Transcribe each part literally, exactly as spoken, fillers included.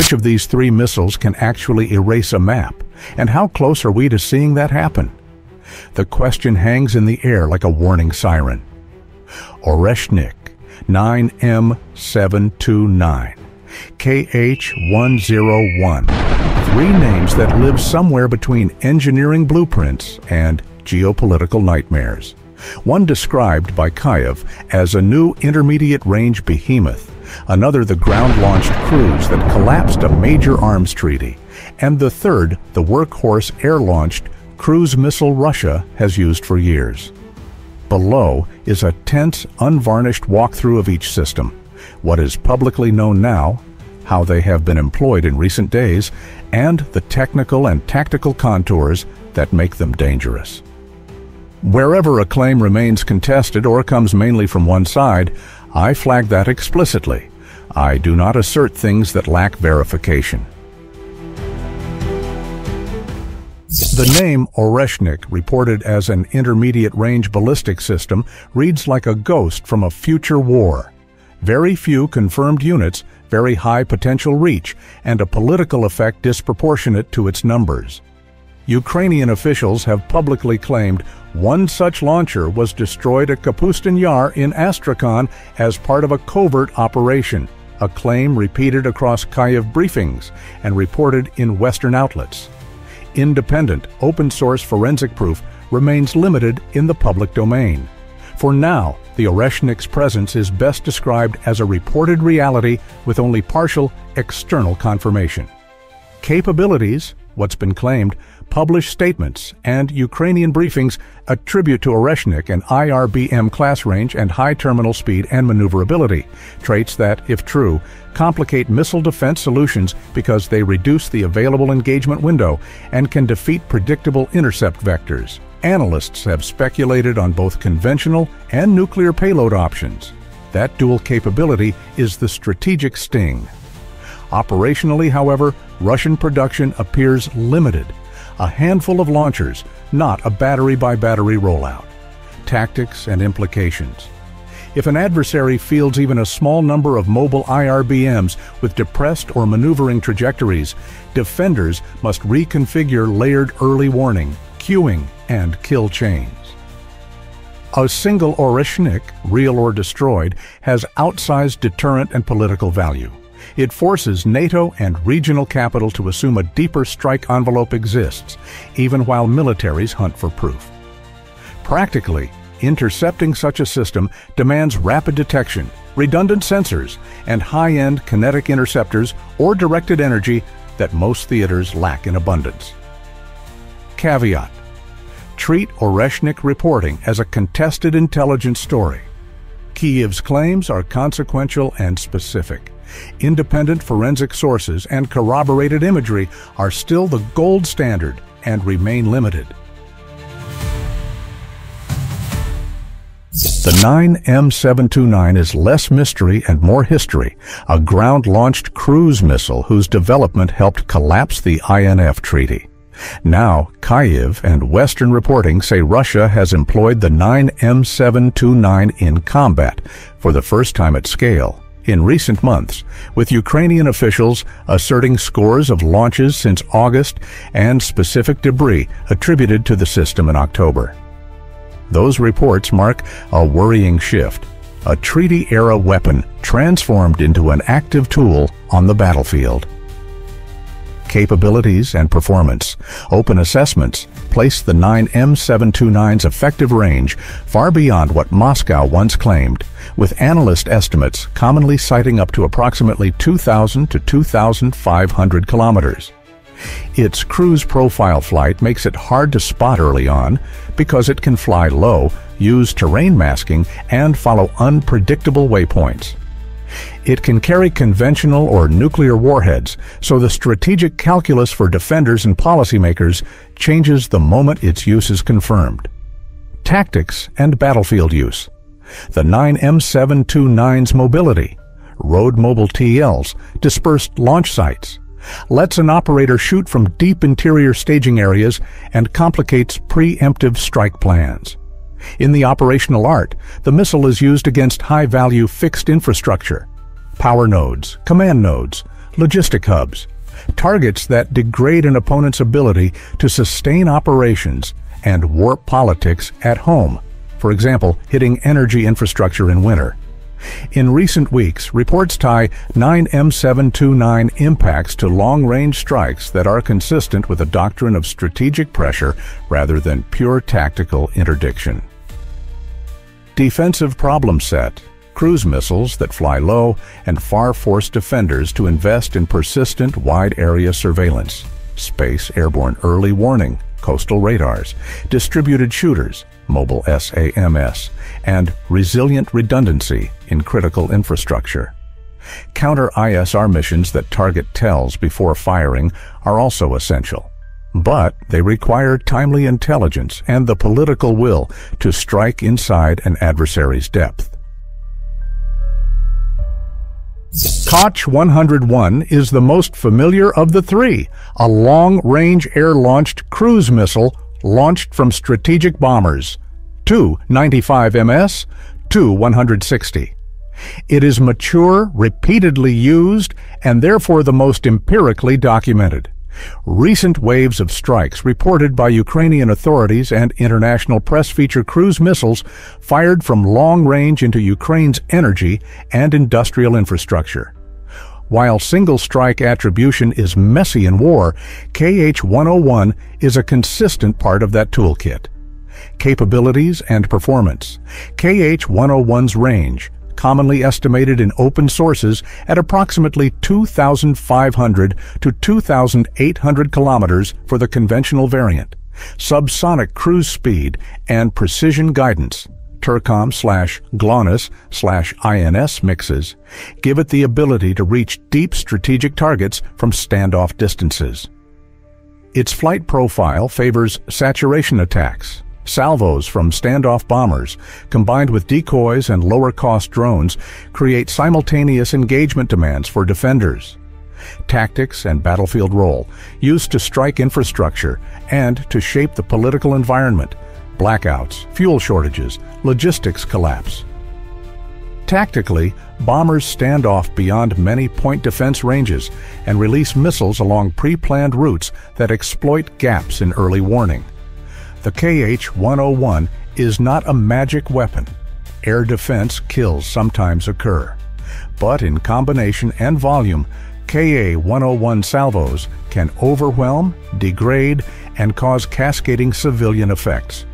Which of these three missiles can actually erase a map? And how close are we to seeing that happen? The question hangs in the air like a warning siren. Oreshnik, nine M seven two nine, K H one oh one. Three names that live somewhere between engineering blueprints and geopolitical nightmares. One described by Kyiv as a new intermediate-range behemoth, another the ground-launched cruise that collapsed a major arms treaty, and the third the workhorse air-launched cruise missile Russia has used for years. Below is a tense, unvarnished walkthrough of each system, what is publicly known now, how they have been employed in recent days, and the technical and tactical contours that make them dangerous. Wherever a claim remains contested or comes mainly from one side, I flag that explicitly. I do not assert things that lack verification. The name Oreshnik, reported as an intermediate-range ballistic system, reads like a ghost from a future war. Very few confirmed units, very high potential reach, and a political effect disproportionate to its numbers. Ukrainian officials have publicly claimed one such launcher was destroyed at Kapustin Yar in Astrakhan as part of a covert operation, a claim repeated across Kyiv briefings and reported in Western outlets. Independent, open-source forensic proof remains limited in the public domain. For now, the Oreshnik's presence is best described as a reported reality with only partial external confirmation. Capabilities, what's been claimed, published statements, and Ukrainian briefings attribute to Oreshnik an I R B M class range and high terminal speed and maneuverability, traits that, if true, complicate missile defense solutions because they reduce the available engagement window and can defeat predictable intercept vectors. Analysts have speculated on both conventional and nuclear payload options. That dual capability is the strategic sting. Operationally, however, Russian production appears limited. A handful of launchers, not a battery-by-battery rollout. Tactics and implications. If an adversary fields even a small number of mobile I R B Ms with depressed or maneuvering trajectories, defenders must reconfigure layered early warning, queuing, and kill chains. A single Oreshnik, real or destroyed, has outsized deterrent and political value. It forces NATO and regional capital to assume a deeper strike envelope exists, even while militaries hunt for proof. Practically, intercepting such a system demands rapid detection, redundant sensors, and high-end kinetic interceptors or directed energy that most theaters lack in abundance. Caveat: treat Oreshnik reporting as a contested intelligence story. Kyiv's claims are consequential and specific. Independent forensic sources and corroborated imagery are still the gold standard and remain limited. The nine M seven two nine is less mystery and more history, a ground-launched cruise missile whose development helped collapse the I N F treaty. Now, Kyiv and Western reporting say Russia has employed the nine M seven two nine in combat for the first time at scale in recent months, with Ukrainian officials asserting scores of launches since August and specific debris attributed to the system in October. Those reports mark a worrying shift, a treaty-era weapon transformed into an active tool on the battlefield. Capabilities and performance. Open assessments place the nine M seven two nine's effective range far beyond what Moscow once claimed, with analyst estimates commonly citing up to approximately two thousand to two thousand five hundred kilometers. Its cruise profile flight makes it hard to spot early on because it can fly low, use terrain masking, and follow unpredictable waypoints. It can carry conventional or nuclear warheads, so the strategic calculus for defenders and policymakers changes the moment its use is confirmed. Tactics and battlefield use. The nine M seven two nine's mobility, road mobile T Ls, dispersed launch sites, lets an operator shoot from deep interior staging areas and complicates preemptive strike plans. In the operational art, the missile is used against high-value fixed infrastructure, power nodes, command nodes, logistic hubs, targets that degrade an opponent's ability to sustain operations and warp politics at home, for example, hitting energy infrastructure in winter. In recent weeks, reports tie nine M seven twenty-nine impacts to long-range strikes that are consistent with a doctrine of strategic pressure rather than pure tactical interdiction. Defensive problem set: cruise missiles that fly low and far-force defenders to invest in persistent wide-area surveillance, space airborne early warning, coastal radars, distributed shooters, mobile SAMS, and resilient redundancy in critical infrastructure. Counter-I S R missions that target tells before firing are also essential, but they require timely intelligence and the political will to strike inside an adversary's depth. Koch one oh one is the most familiar of the three, a long-range air-launched cruise missile launched from strategic bombers, two ninety-five M S, two one sixty. It is mature, repeatedly used, and therefore the most empirically documented. Recent waves of strikes reported by Ukrainian authorities and international press feature cruise missiles fired from long range into Ukraine's energy and industrial infrastructure. While single strike attribution is messy in war, K H one oh one is a consistent part of that toolkit. Capabilities and performance: K H one oh one's range, commonly estimated in open sources at approximately two thousand five hundred to two thousand eight hundred kilometers for the conventional variant, subsonic cruise speed, and precision guidance, Tercom slash GLONASS slash INS mixes, give it the ability to reach deep strategic targets from standoff distances. Its flight profile favors saturation attacks. Salvos from standoff bombers, combined with decoys and lower-cost drones, create simultaneous engagement demands for defenders. Tactics and battlefield role, used to strike infrastructure and to shape the political environment, blackouts, fuel shortages, logistics collapse. Tactically, bombers stand off beyond many point defense ranges and release missiles along pre-planned routes that exploit gaps in early warning. The K H one oh one is not a magic weapon. Air defense kills sometimes occur. But in combination and volume, K A one oh one salvos can overwhelm, degrade, and cause cascading civilian effects.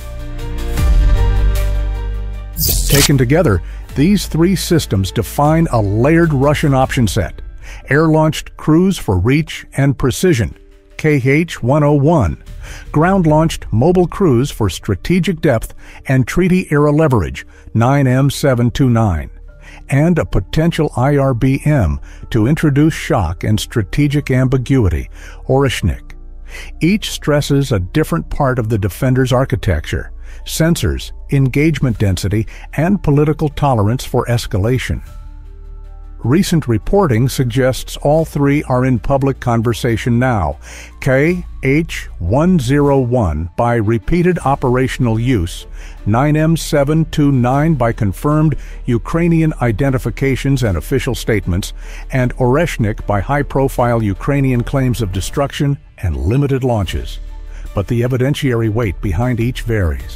Taken together, these three systems define a layered Russian option set: air-launched cruise for reach and precision, K H one oh one, ground-launched mobile cruise for strategic depth and treaty-era leverage, nine M seven twenty-nine, and a potential I R B M to introduce shock and strategic ambiguity, Oreshnik. Each stresses a different part of the defender's architecture: sensors, engagement density, and political tolerance for escalation. Recent reporting suggests all three are in public conversation now. K H one oh one by repeated operational use, nine M seven twenty-nine by confirmed Ukrainian identifications and official statements, and Oreshnik by high-profile Ukrainian claims of destruction and limited launches. But the evidentiary weight behind each varies.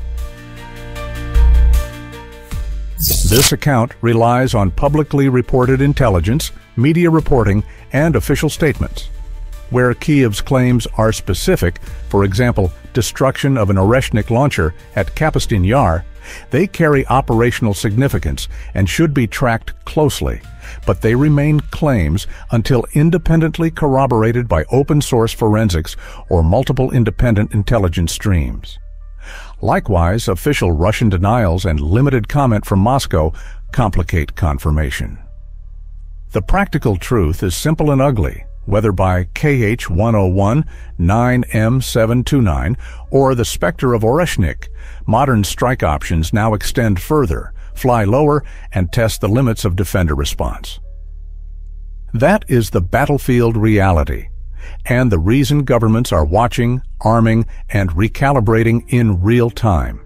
This account relies on publicly reported intelligence, media reporting, and official statements. Where Kiev's claims are specific, for example, destruction of an Oreshnik launcher at Kapustin Yar, they carry operational significance and should be tracked closely, but they remain claims until independently corroborated by open-source forensics or multiple independent intelligence streams. Likewise, official Russian denials and limited comment from Moscow complicate confirmation. The practical truth is simple and ugly, whether by K H one oh one, nine M seven twenty-nine, or the specter of Oreshnik. Modern strike options now extend further, fly lower, and test the limits of defender response. That is the battlefield reality, and the reason governments are watching, arming, and recalibrating in real time.